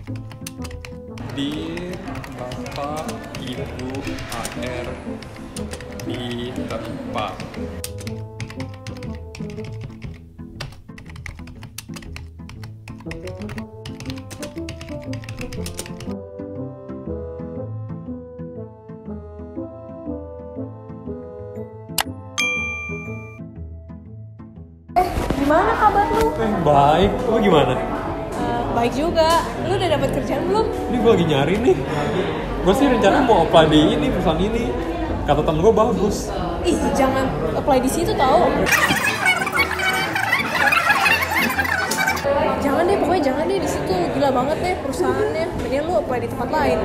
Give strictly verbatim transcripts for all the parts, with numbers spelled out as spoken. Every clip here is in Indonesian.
Dear Bapak Ibu A R diterima. Eh, gimana kabar lu? Eh, baik. Lu gimana? Uh, baik juga. Lu udah dapat kerjaan belum? Ini gue lagi nyari nih. Gue sih rencana mau apply di ini, perusahaan ini. Kata temen gue bagus. Ih, jangan apply di situ tau. Jangan deh, pokoknya jangan deh di situ. Gila banget deh perusahaannya. Mendingan lu apply di tempat lain.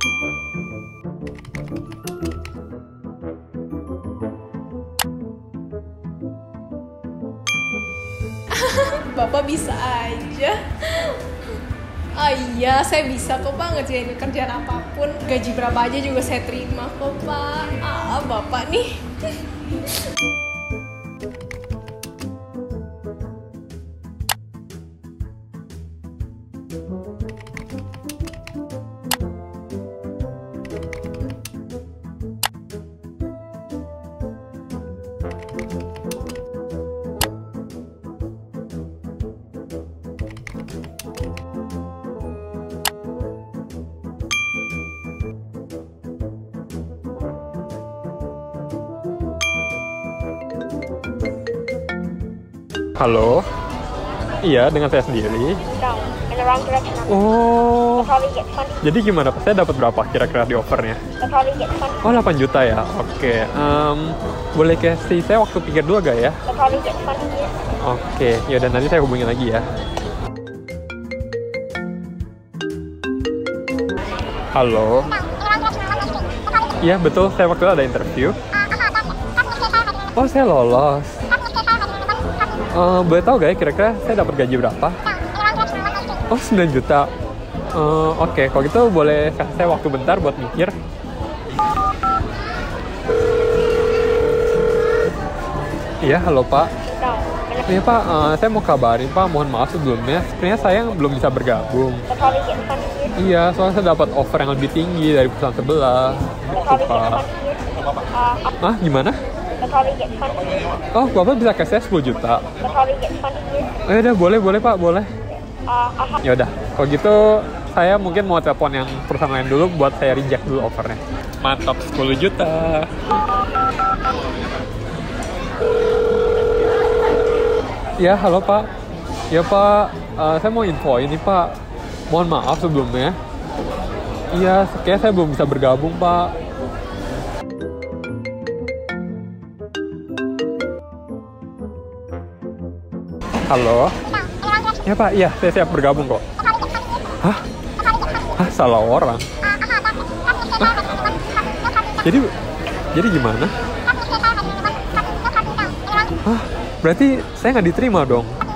Bapak bisa aja. Ah iya, saya bisa kok Pak ngerjain kerjaan apapun. Gaji berapa aja juga saya terima kok Pak. Ah, Bapak nih. Halo? Iya, dengan saya sendiri. Wrong. In the wrong direction. Oh, They'll probably get twenty. jadi gimana Pak? Saya dapat berapa kira-kira di offernya? They'll probably get twenty. Oh, delapan juta ya? Oke. Em, boleh kasih saya waktu pikir dulu gak ya? They'll probably get twenty. Oke, yaudah nanti saya hubungi lagi ya. Halo? Iya betul, saya waktu itu ada interview. Oh, saya lolos. Uh, boleh tahu gak ya kira-kira saya dapat gaji berapa? Oh, sembilan juta. Uh, Oke, okay. Kalau gitu boleh kasih saya waktu bentar buat mikir. Iya, halo Pak. Iya Pak, uh, saya mau kabarin Pak, mohon maaf sebelumnya. Sebenarnya saya belum bisa bergabung. They'll probably get twenty. Iya, soalnya saya dapat offer yang lebih tinggi dari perusahaan sebelah. They'll Gitu probably get Pak. twenty. Uh, Ah, gimana? they'll probably get twenty. Oh, Bapak bisa kasih saya sepuluh juta. They'll probably get twenty. Oh, ya udah, boleh, boleh Pak, boleh. Uh, I'll have Ya udah, kalau gitu saya mungkin mau telepon yang perusahaan lain dulu buat saya reject dulu offernya. Mantap, sepuluh juta. Ya, halo Pak. Ya Pak, uh, saya mau info ini Pak. Mohon maaf sebelumnya. Iya, kayaknya saya belum bisa bergabung Pak. Halo? Ya Pak, iya saya siap bergabung kok. Hah? Hah, salah orang? Hah? Jadi, jadi gimana? Hah? Berarti saya nggak diterima dong?